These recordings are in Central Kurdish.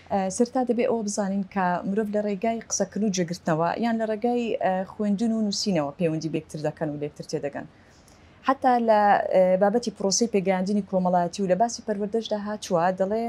سرتا دەبێ ئەوە بزانین کە مرۆڤ لە ڕێگای قسەکردن و جێگرتنەوە یان لە ڕێگای خوێندن و نووسینەوە پەیوەندی بێکتر دەکەن و لێکتر تێدەگەن. حتا لە بابەتی پرۆسی پێگەیاندنی کۆمەڵایەتی و لە باسی پەروەردەشدا هاتووە دەڵێ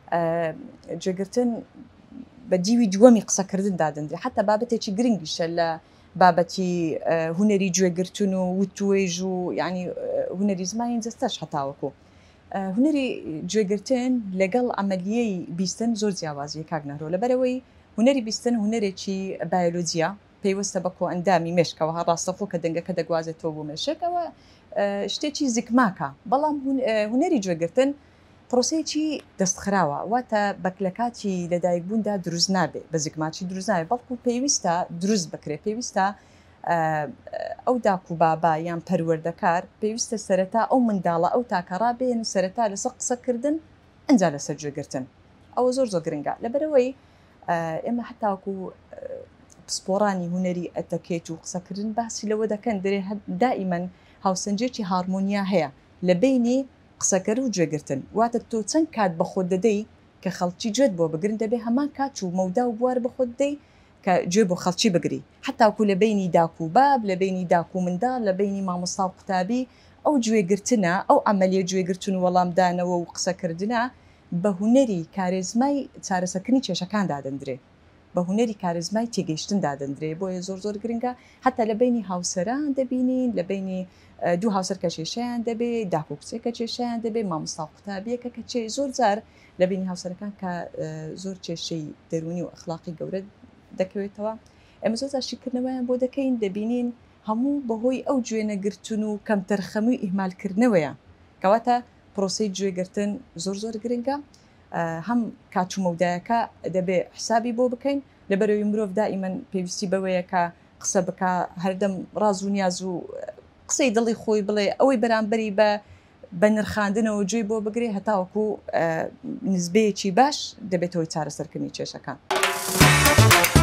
جێگرتن بە دیوی دووەمی قسەکردندا دەندرێ حتا بابەتێکی گرنگیشە لە بابەتی هوەری گوێگرتن و وتوێژ و ینی هوەری زمانی جەستەش هەتاوەکو. هوەری گوێگرتن لەگەڵ ئەمەلیەی بیستن زۆر جیاوازیە کاگنەرۆ لەبەرەوەی هوەری بیستن هوەرێکی بایۆلۆجیە پێیوەستە بە کۆئەندامی مێشکەوە ڕاستەخۆ کە دەنگەکە دەگوازێتەوە بۆ مێشکەوە شتێکی زیکماکە بەڵام هوەری گوێگرتن پرۆسەیەکی دەستخراوە واتە بە کاتی لەدایکبووندا دروست نابێت بە زیکماچی دروست نابێت بەڵکو پێویستە دروست بکرێت پێویستە ئەو داکو بابا یان پەروەردەکار پێویستە سەرەتا ئەو منداڵە ئەو تاکەڕا بێن سەرەتا لەسەر قسەکردن ئەنجا لەسەر گوێگرتن ئەوە زۆر گرنگە لەبەرەوەی ئێمە حتاکو پسپۆڕانی هوەری ئەتەکێت و قسەکردن باسی لەوە دەکەن دەرێ دائیمەن هاوسەنجێکی هارمۆنیا هەیە لە بینی قسەکەر و گوێگرتن واتە تۆ چەند کات بە خۆت دەدەی کە خەڵکی گوێت بۆ بگرن دەبێ هەمان کات و مەودا و بوار بە خۆت دەی کە گوێ بۆ خەڵکی بگری حتاکو لە بینی داکو و باب لە بینی داکو و منداڵ لە بینی مامۆستا و قوتابی ئەو گوێگرتنە ئەو ئەمەلیە گوێگرتن و وەڵامدانەوە و قسەکردنە بە هوەری کارێزمای چارەسەرکردنی کێشەکاندا دەندرێ بە هوەری کارێزمای تێگەیشتندا دەندرێ بۆیە زۆر گرنگە حتا لە بینی هاوسەران دەبینین لە بینی دوو هاوسەر کە کێشەیان دەبێت داکو کچێکە کێشیان دەبێت مامۆستا و قوتابیەکە کە چێ زۆر جار لە بینی هاوسەرەکان کە زۆر کێشەی دەرونی و ئەخلاقی گەورە دەکەوێتەوە ئەمە زۆر شیکردنەوەیان بۆ دەکەین دەبینین هەموو بەهۆی ئەو گوێنەگرتن و کەم تەرخەمی و ئیهمالکردنەوەیە کەواتە پرۆسی گوێگرتن زۆر گرنگە هەم کاتومەودایەکە دەبێ حسابی بۆ بکەین لەبەرەوەی مرۆڤ دائیمەن پێویستی بەوەیە کە قسە بکە هەردەم ڕاز و نیاز و قسەی دڵی خۆی بڵێ ئەوەی بەرامبەری بە نرخاندنەوە گوێی بۆ بگرێ هەتاوەکو نزبەیەکی باش دەبێتەوەی چارەسەرکردنی کێشەکان.